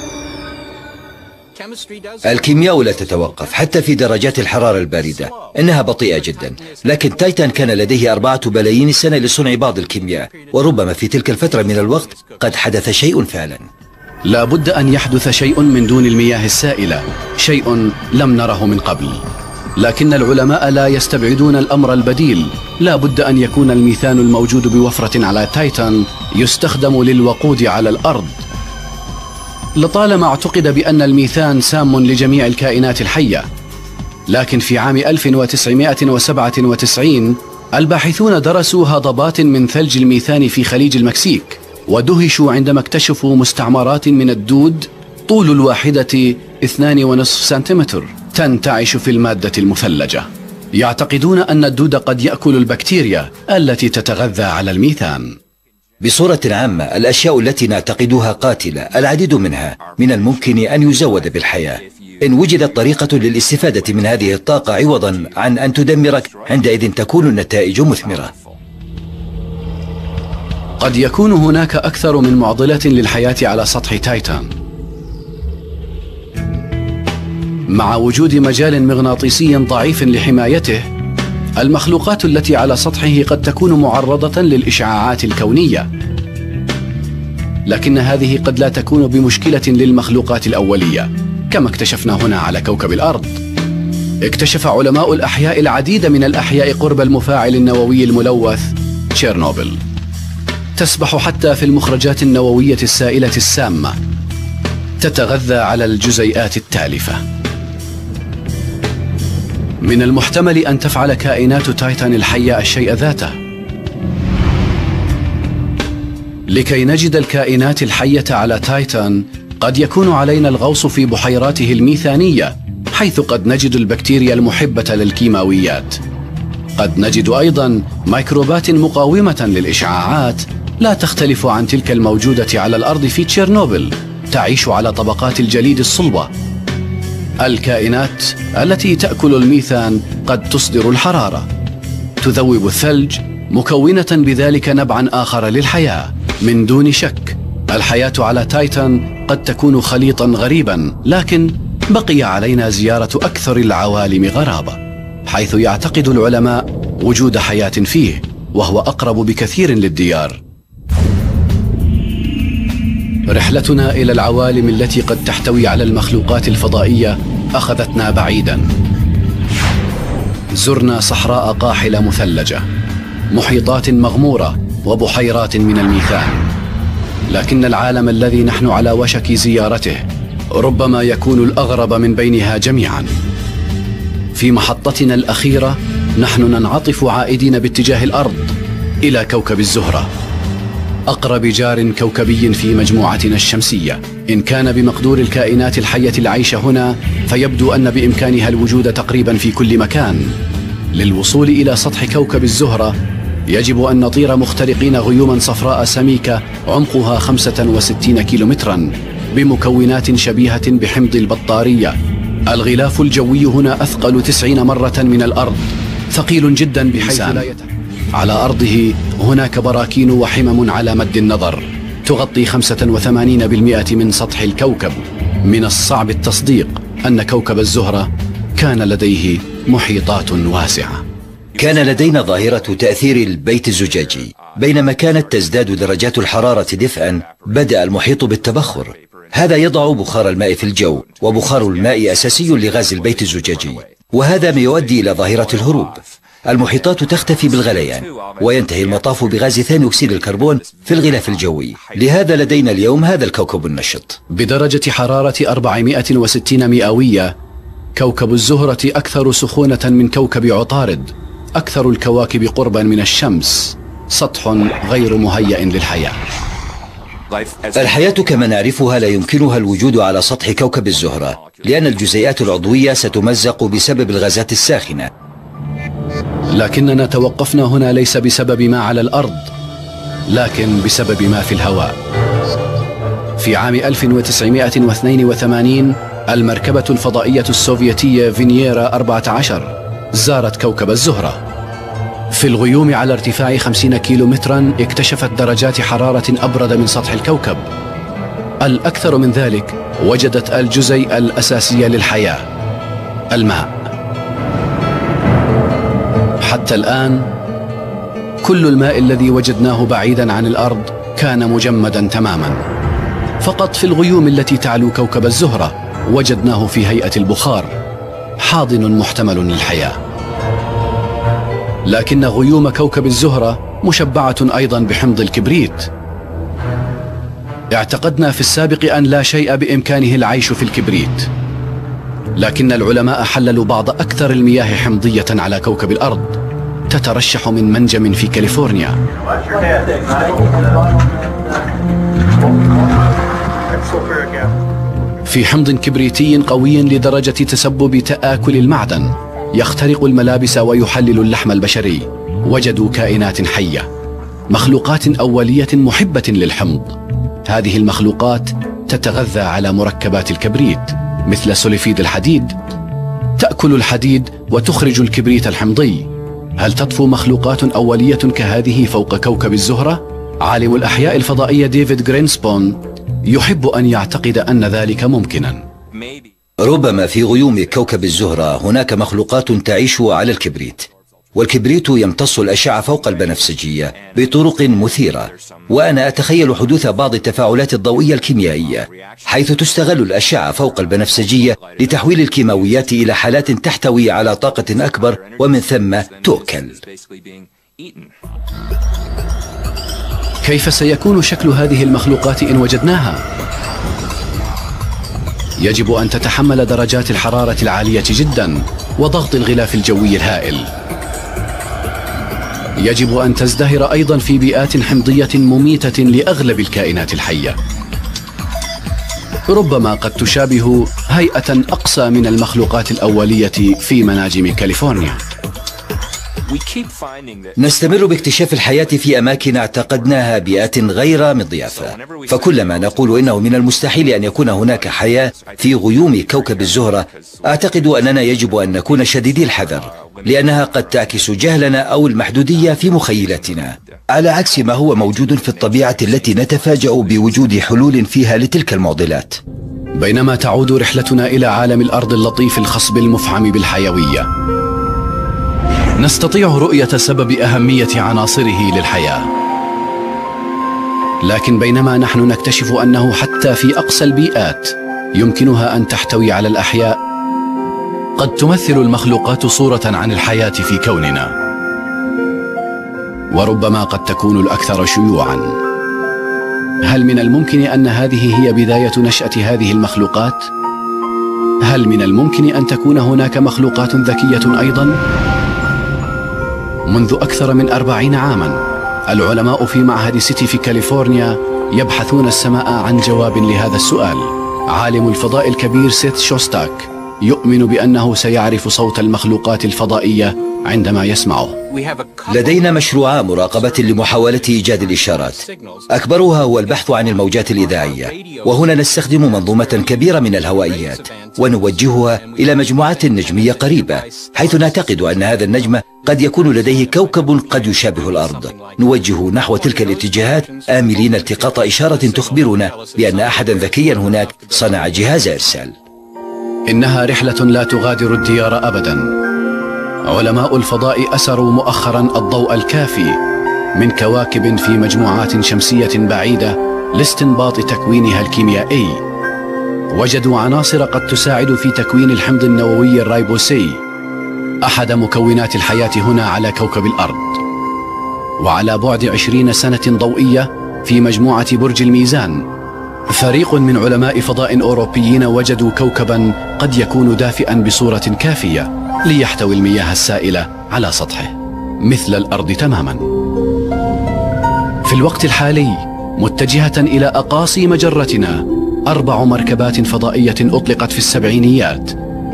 الكيمياء لا تتوقف حتى في درجات الحرارة الباردة، إنها بطيئة جدا، لكن تايتان كان لديه أربعة بلايين سنة لصنع بعض الكيمياء، وربما في تلك الفترة من الوقت قد حدث شيء فعلا. لا بد أن يحدث شيء من دون المياه السائلة، شيء لم نره من قبل. لكن العلماء لا يستبعدون الأمر البديل، لا بد أن يكون الميثان الموجود بوفرة على تايتان يستخدم للوقود على الأرض. لطالما اعتقد بأن الميثان سام لجميع الكائنات الحية، لكن في عام ألف وتسعمائة وسبعة وتسعين الباحثون درسوا هضبات من ثلج الميثان في خليج المكسيك، ودهشوا عندما اكتشفوا مستعمرات من الدود طول الواحدة اثنان ونصف سنتيمتر تنتعش في المادة المثلجة. يعتقدون أن الدود قد يأكل البكتيريا التي تتغذى على الميثان. بصورة عامة الأشياء التي نعتقدها قاتلة العديد منها من الممكن أن يزود بالحياة إن وجدت طريقة للاستفادة من هذه الطاقة عوضا عن أن تدمرك، عندئذ تكون النتائج مثمرة. قد يكون هناك أكثر من معضلة للحياة على سطح تايتان. مع وجود مجال مغناطيسي ضعيف لحمايته، المخلوقات التي على سطحه قد تكون معرضة للإشعاعات الكونية، لكن هذه قد لا تكون بمشكلة للمخلوقات الأولية كما اكتشفنا هنا على كوكب الأرض. اكتشف علماء الأحياء العديد من الأحياء قرب المفاعل النووي الملوث تشيرنوبل، تسبح حتى في المخرجات النووية السائلة السامة، تتغذى على الجزيئات التالفة. من المحتمل أن تفعل كائنات تايتان الحية الشيء ذاته. لكي نجد الكائنات الحية على تايتان قد يكون علينا الغوص في بحيراته الميثانية، حيث قد نجد البكتيريا المحبة للكيماويات. قد نجد أيضا ميكروبات مقاومة للإشعاعات لا تختلف عن تلك الموجودة على الأرض في تشيرنوبل، تعيش على طبقات الجليد الصلبة. الكائنات التي تأكل الميثان قد تصدر الحرارة، تذوب الثلج، مكونة بذلك نبعا آخر للحياة. من دون شك الحياة على تايتان قد تكون خليطا غريبا، لكن بقي علينا زيارة أكثر العوالم غرابة، حيث يعتقد العلماء وجود حياة فيه، وهو أقرب بكثير للديار. رحلتنا إلى العوالم التي قد تحتوي على المخلوقات الفضائية أخذتنا بعيدا. زرنا صحراء قاحلة مثلجة، محيطات مغمورة، وبحيرات من الميثان، لكن العالم الذي نحن على وشك زيارته ربما يكون الأغرب من بينها جميعا. في محطتنا الأخيرة نحن ننعطف عائدين باتجاه الأرض إلى كوكب الزهرة، أقرب جار كوكبي في مجموعتنا الشمسية. إن كان بمقدور الكائنات الحية العيش هنا، فيبدو أن بإمكانها الوجود تقريبا في كل مكان. للوصول إلى سطح كوكب الزهرة يجب أن نطير مخترقين غيوما صفراء سميكة عمقها خمسة وستين كيلومترا، بمكونات شبيهة بحمض البطارية. الغلاف الجوي هنا أثقل تسعين مرة من الأرض، ثقيل جدا بحيث لا يتحمل. على أرضه هناك براكين وحمم على مد النظر تغطي خمسة وثمانين بالمئة من سطح الكوكب. من الصعب التصديق أن كوكب الزهرة كان لديه محيطات واسعة. كان لدينا ظاهرة تأثير البيت الزجاجي. بينما كانت تزداد درجات الحرارة دفئا، بدأ المحيط بالتبخر. هذا يضع بخار الماء في الجو، وبخار الماء أساسي لغاز البيت الزجاجي، وهذا ما يؤدي إلى ظاهرة الهروب. المحيطات تختفي بالغليان، وينتهي المطاف بغاز ثاني أكسيد الكربون في الغلاف الجوي. لهذا لدينا اليوم هذا الكوكب النشط. بدرجة حرارة أربعمائة وستين مئوية، كوكب الزهرة أكثر سخونة من كوكب عطارد، أكثر الكواكب قربا من الشمس، سطح غير مهيأ للحياة. الحياة كما نعرفها لا يمكنها الوجود على سطح كوكب الزهرة، لأن الجزيئات العضوية ستمزق بسبب الغازات الساخنة. لكننا توقفنا هنا ليس بسبب ما على الأرض، لكن بسبب ما في الهواء. في عام ألف وتسعمائة واثنين وثمانين المركبة الفضائية السوفيتية فينييرا أربعة عشر زارت كوكب الزهرة. في الغيوم على ارتفاع خمسين كيلومترا اكتشفت درجات حرارة أبرد من سطح الكوكب. الأكثر من ذلك، وجدت الجزيء الأساسي للحياة، الماء. حتى الآن كل الماء الذي وجدناه بعيدا عن الأرض كان مجمدا تماما. فقط في الغيوم التي تعلو كوكب الزهرة وجدناه في هيئة البخار، حاضن محتمل للحياة. لكن غيوم كوكب الزهرة مشبعة أيضا بحمض الكبريت. اعتقدنا في السابق أن لا شيء بإمكانه العيش في الكبريت، لكن العلماء حللوا بعض أكثر المياه حمضية على كوكب الأرض، تترشح من منجم في كاليفورنيا. في حمض كبريتي قوي لدرجة تسبب تآكل المعدن، يخترق الملابس ويحلل اللحم البشري. وجدوا كائنات حية، مخلوقات أولية محبة للحمض. هذه المخلوقات تتغذى على مركبات الكبريت مثل سوليفيد الحديد، تأكل الحديد وتخرج الكبريت الحمضي. هل تطفو مخلوقات أولية كهذه فوق كوكب الزهرة؟ عالم الأحياء الفضائية ديفيد جرينسبون يحب أن يعتقد أن ذلك ممكنا. ربما في غيوم كوكب الزهرة هناك مخلوقات تعيش على الكبريت، والكبريت يمتص الأشعة فوق البنفسجية بطرق مثيرة، وأنا أتخيل حدوث بعض التفاعلات الضوئية الكيميائية حيث تستغل الأشعة فوق البنفسجية لتحويل الكيماويات إلى حالات تحتوي على طاقة أكبر ومن ثم تؤكل. كيف سيكون شكل هذه المخلوقات إن وجدناها؟ يجب أن تتحمل درجات الحرارة العالية جدا وضغط الغلاف الجوي الهائل. يجب أن تزدهر أيضا في بيئات حمضية مميتة لأغلب الكائنات الحية. ربما قد تشابه هيئة أقصى من المخلوقات الأولية في مناجم كاليفورنيا. نستمر باكتشاف الحياة في أماكن اعتقدناها بيئات غير مضيافة، فكلما نقول إنه من المستحيل أن يكون هناك حياة في غيوم كوكب الزهرة، أعتقد أننا يجب أن نكون شديدي الحذر، لأنها قد تعكس جهلنا أو المحدودية في مخيلتنا، على عكس ما هو موجود في الطبيعة التي نتفاجأ بوجود حلول فيها لتلك المعضلات. بينما تعود رحلتنا إلى عالم الأرض اللطيف الخصب المفعم بالحيوية، نستطيع رؤية سبب أهمية عناصره للحياة. لكن بينما نحن نكتشف أنه حتى في أقصى البيئات يمكنها أن تحتوي على الأحياء، قد تمثل المخلوقات صورة عن الحياة في كوننا، وربما قد تكون الأكثر شيوعا. هل من الممكن أن هذه هي بداية نشأة هذه المخلوقات؟ هل من الممكن أن تكون هناك مخلوقات ذكية أيضا؟ منذ أكثر من أربعين عاما العلماء في معهد سيتي في كاليفورنيا يبحثون السماء عن جواب لهذا السؤال. عالم الفضاء الكبير سيث شوستاك يؤمن بأنه سيعرف صوت المخلوقات الفضائية عندما يسمعه. لدينا مشروعا مراقبة لمحاولة إيجاد الإشارات، أكبرها هو البحث عن الموجات الإذاعية، وهنا نستخدم منظومة كبيرة من الهوائيات ونوجهها إلى مجموعة نجمية قريبة، حيث نعتقد أن هذا النجم قد يكون لديه كوكب قد يشابه الأرض. نوجه نحو تلك الاتجاهات آملين التقاط إشارة تخبرنا بأن أحدا ذكيا هناك صنع جهاز إرسال. إنها رحلة لا تغادر الديار أبدا. علماء الفضاء أسروا مؤخرا الضوء الكافي من كواكب في مجموعات شمسية بعيدة لاستنباط تكوينها الكيميائي. وجدوا عناصر قد تساعد في تكوين الحمض النووي الرايبوسي، أحد مكونات الحياة هنا على كوكب الأرض. وعلى بعد عشرين سنة ضوئية في مجموعة برج الميزان، فريق من علماء فضاء أوروبيين وجدوا كوكبا قد يكون دافئا بصورة كافية ليحتوي المياه السائلة على سطحه مثل الأرض تماما. في الوقت الحالي متجهة إلى أقاصي مجرتنا أربع مركبات فضائية أطلقت في السبعينيات،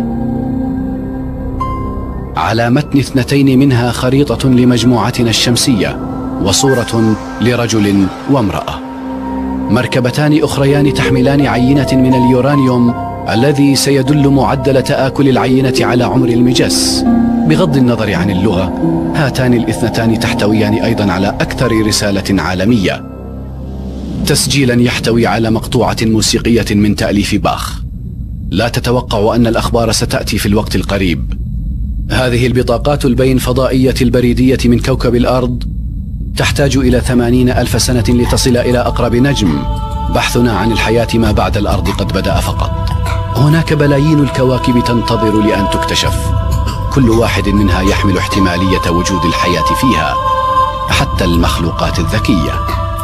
على متن اثنتين منها خريطة لمجموعتنا الشمسية وصورة لرجل وامرأة. مركبتان أخريان تحملان عينة من اليورانيوم الذي سيدل معدل تآكل العينة على عمر المجس. بغض النظر عن اللغة، هاتان الاثنتان تحتويان أيضا على أكثر رسالة عالمية، تسجيلا يحتوي على مقطوعة موسيقية من تأليف باخ. لا تتوقع أن الأخبار ستأتي في الوقت القريب. هذه البطاقات البين فضائية البريدية من كوكب الأرض تحتاج إلى ثمانين ألف سنة لتصل إلى أقرب نجم. بحثنا عن الحياة ما بعد الأرض قد بدأ فقط. هناك بلايين الكواكب تنتظر لأن تكتشف، كل واحد منها يحمل احتمالية وجود الحياة فيها، حتى المخلوقات الذكية.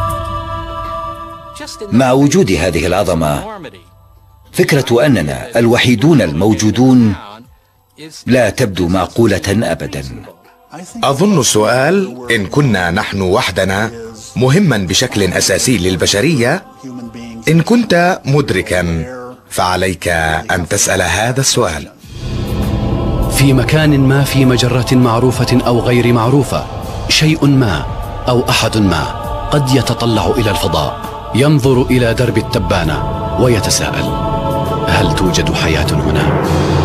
مع وجود هذه العظمة، فكرة أننا الوحيدون الموجودون لا تبدو معقولة أبدا. أظن السؤال إن كنا نحن وحدنا مهما بشكل أساسي للبشرية. إن كنت مدركا فعليك أن تسأل هذا السؤال. في مكان ما في مجرة معروفة أو غير معروفة، شيء ما أو أحد ما قد يتطلع إلى الفضاء، ينظر إلى درب التبانة ويتساءل: هل توجد حياة هنا؟